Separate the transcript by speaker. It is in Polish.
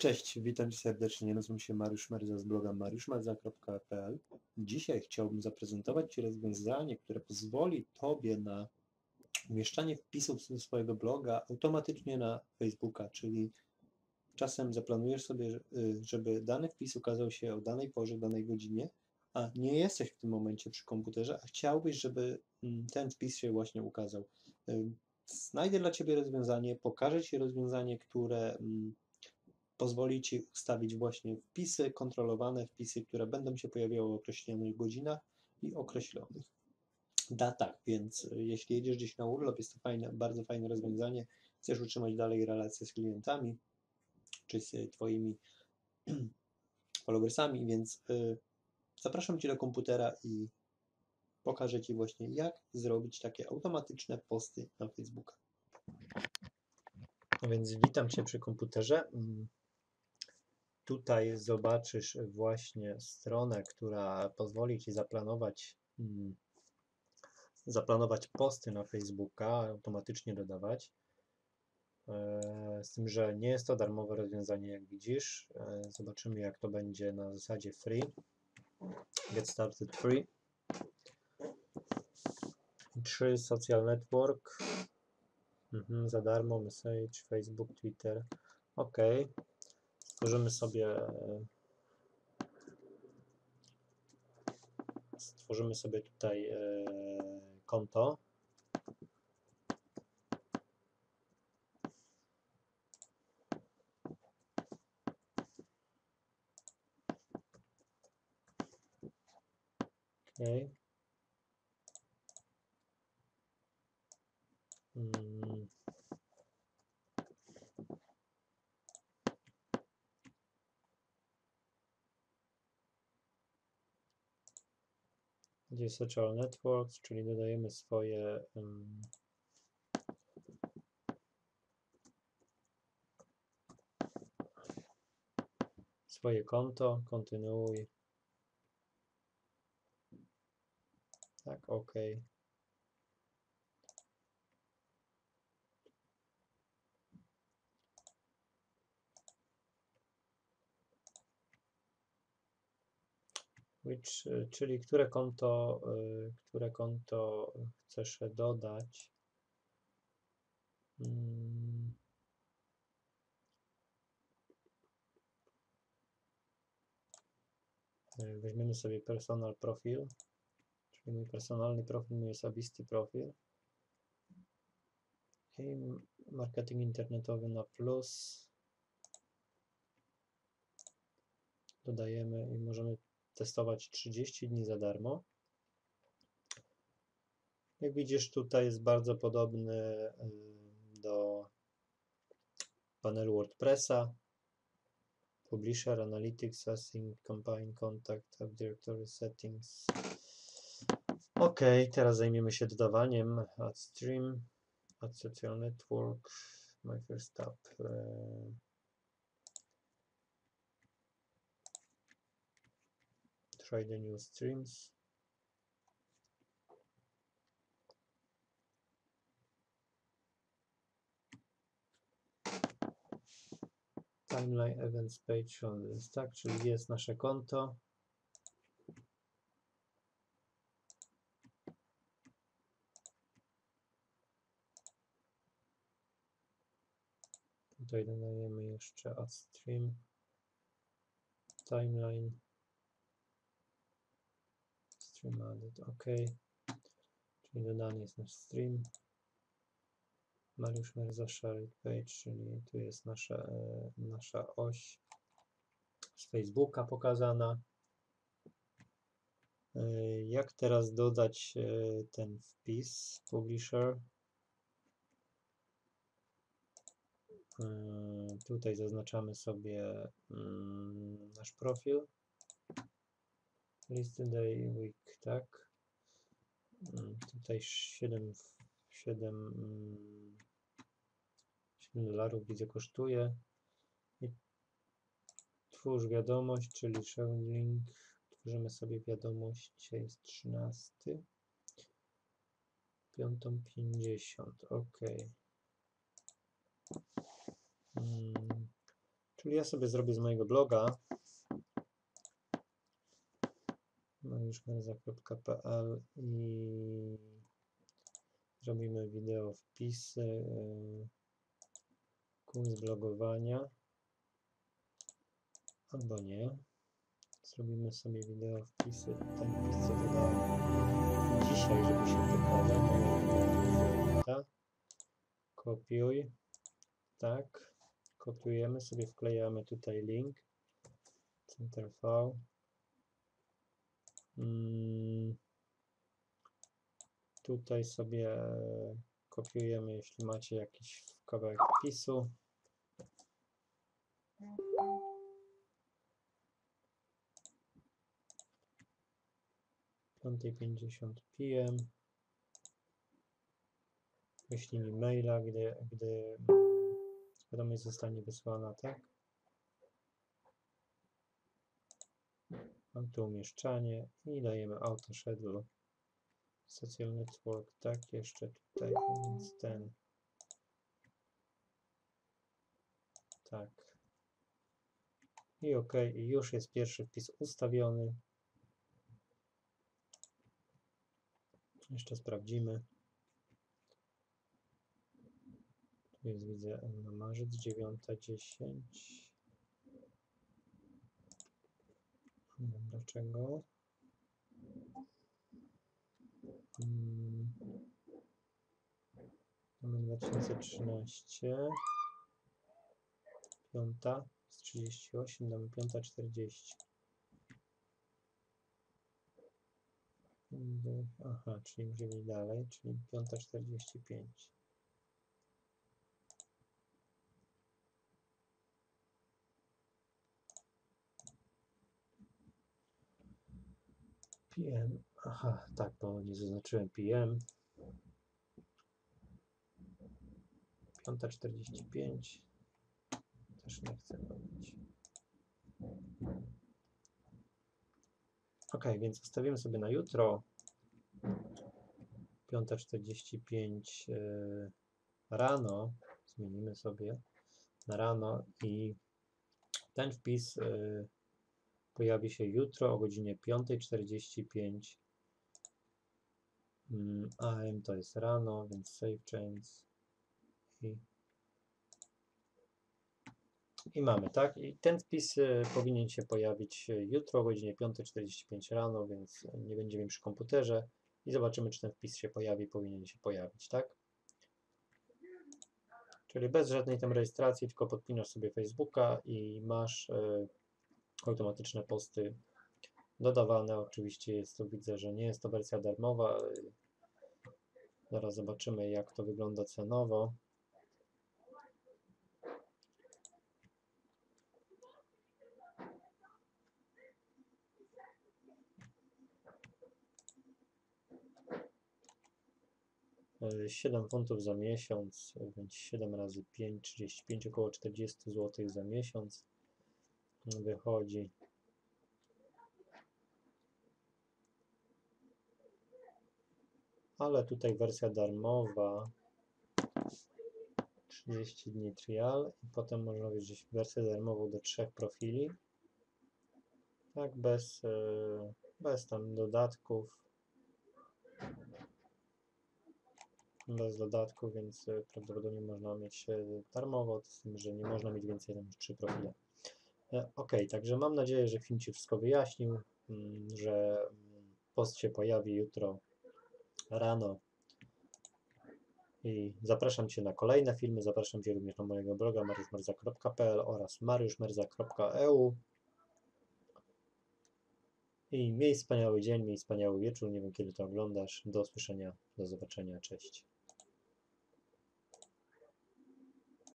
Speaker 1: Cześć, witam Cię serdecznie. Nazywam się Mariusz Merza z bloga mariuszmerza.pl. Dzisiaj chciałbym zaprezentować Ci rozwiązanie, które pozwoli Tobie na umieszczanie wpisów ze swojego bloga automatycznie na Facebooka, czyli czasem zaplanujesz sobie, żeby dany wpis ukazał się o danej porze, danej godzinie, a nie jesteś w tym momencie przy komputerze, a chciałbyś, żeby ten wpis się właśnie ukazał. Znajdę dla Ciebie rozwiązanie, pokażę Ci rozwiązanie, które pozwoli Ci ustawić właśnie wpisy, kontrolowane wpisy, które będą się pojawiały w określonych godzinach i określonych datach, więc jeśli jedziesz gdzieś na urlop, jest to bardzo fajne rozwiązanie, chcesz utrzymać dalej relacje z klientami, czy z Twoimi followersami, więc zapraszam Cię do komputera i pokażę Ci właśnie, jak zrobić takie automatyczne posty na Facebooka. No więc witam Cię przy komputerze. Tutaj zobaczysz właśnie stronę, która pozwoli Ci zaplanować posty na Facebooka, automatycznie dodawać. Z tym, że nie jest to darmowe rozwiązanie, jak widzisz. Zobaczymy, jak to będzie na zasadzie free. Get started free. 3 social network. Za darmo, message, Facebook, Twitter. OK. Stworzymy sobie tutaj konto. OK. Gdzie social networks, czyli dodajemy swoje konto, kontynuuj. Tak, OK. Czyli które konto chcesz dodać. Weźmiemy sobie personal profil, czyli mój personalny profil, mój osobisty profil. I marketing internetowy na plus. Dodajemy i możemy testować 30 dni za darmo. Jak widzisz, tutaj jest bardzo podobny do panelu WordPressa. Publisher, Analytics, Async, Campaign, Contact, App Directory, Settings. OK, teraz zajmiemy się dodawaniem. Add Stream, Add Social Network, My First Step. Try the new streams. Timeline Events Page on this, tak, czyli jest nasze konto. Tutaj dodajemy jeszcze Add Stream, Timeline, Stream Added, OK. Czyli dodany jest nasz stream. Mariusz Merza Shared Page, czyli tu jest nasza oś z Facebooka pokazana. Jak teraz dodać ten wpis Publisher? Tutaj zaznaczamy sobie nasz profil. List day, week, tak. Tutaj $7 widzę kosztuje. I twórz wiadomość, czyli share link. Tworzymy sobie wiadomość, dzisiaj jest 13. 5:50, OK. Czyli ja sobie zrobię z mojego bloga mariuszmerza.pl i zrobimy wideo wpisy, kurs blogowania, albo nie. Zrobimy sobie wideo wpisy, ten wpis co dodałem dzisiaj, żeby się pokazał. Kopiuj, tak, kopiujemy sobie, wklejamy tutaj link, Ctrl+V. Tutaj sobie kopiujemy, jeśli macie jakiś kawałek wpisu. O 5:50 PM. Wyślij mi maila, gdy wiadomość zostanie wysłana, tak? Mam tu umieszczanie i dajemy auto schedule. Social network, tak, jeszcze tutaj, więc ten. Tak. I OK, i już jest pierwszy wpis ustawiony. Jeszcze sprawdzimy. Tu jest, widzę, na marzec 9:10. Nie wiem dlaczego. Mamy 2013. 5:38, damy 5:40. Aha, czyli musi być dalej, czyli 5:45. PM, aha, tak, bo nie zaznaczyłem PM. 5:45. Też nie chcę robić. Ok, więc zostawimy sobie na jutro 5:45 rano. Zmienimy sobie na rano i ten wpis pojawi się jutro o godzinie 5:45 AM, to jest rano, więc save change i mamy, tak? I ten wpis powinien się pojawić jutro o godzinie 5:45 rano, więc nie będziemy przy komputerze i zobaczymy, czy ten wpis się pojawi, powinien się pojawić, tak? Czyli bez żadnej tam rejestracji, tylko podpinasz sobie Facebooka i masz automatyczne posty dodawane. Oczywiście jest to, widzę, że nie jest to wersja darmowa. Zaraz zobaczymy, jak to wygląda cenowo. Yy, 7 funtów za miesiąc, więc 7 razy 5, 35, około 40 zł za miesiąc wychodzi. Ale tutaj wersja darmowa 30 dni trial i potem można wziąć wersję darmową do 3 profili, tak, bez tam dodatków, więc prawdopodobnie można mieć darmowo, z tym, że nie można mieć więcej niż 3 profile. Ok, także mam nadzieję, że film Ci wszystko wyjaśnił, że post się pojawi jutro rano i zapraszam Cię na kolejne filmy, zapraszam Cię również na mojego bloga mariuszmerza.pl oraz mariuszmerza.eu i miej wspaniały dzień, miej wspaniały wieczór, nie wiem kiedy to oglądasz, do usłyszenia, do zobaczenia, cześć.